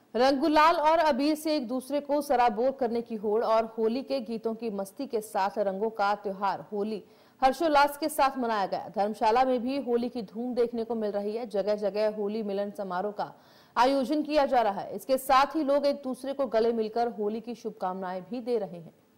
रंग गुलाल और अबीर से एक दूसरे को सराबोर करने की होड़ और होली के गीतों की मस्ती के साथ रंगों का त्योहार होली हर्षोल्लास के साथ मनाया गया। धर्मशाला में भी होली की धूम देखने को मिल रही है। जगह जगह होली मिलन समारोह का आयोजन किया जा रहा है। इसके साथ ही लोग एक दूसरे को गले मिलकर होली की शुभकामनाएं भी दे रहे हैं।